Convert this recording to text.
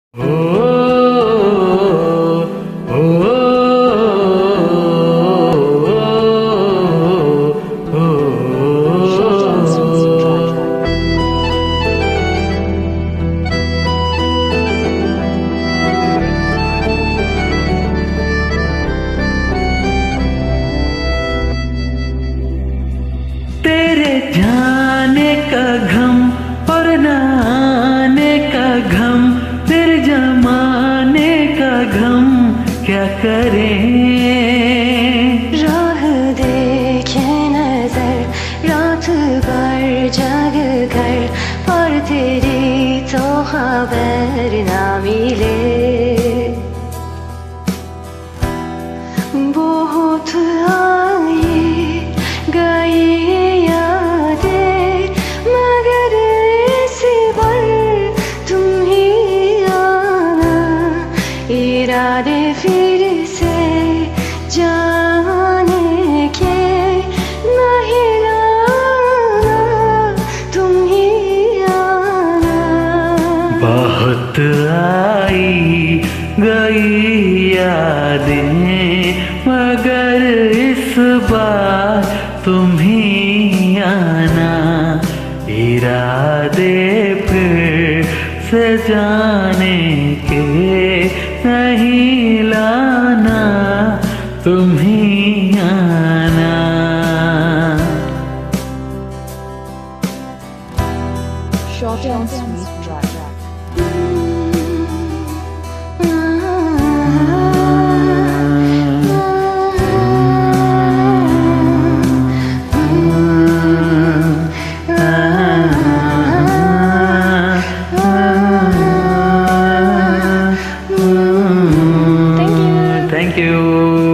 तेरे जाने का गम और न आने का गम, तेरे जमाने का गम क्या करें। राह देखे नजर रात भर जग कर, और तेरी तो खबर ना मिले। बहुत आई गई यादें, मगर इस बार तुम ही आना। इरादे फिर से जाने के नहीं लाना, तुम ही आना। बहुत आई गई यादें, मगर इस बार तुम ही आना। इरादे फिर से जाने के नहीं लाना, तुम ही आना। Short and sweet track. Thank you.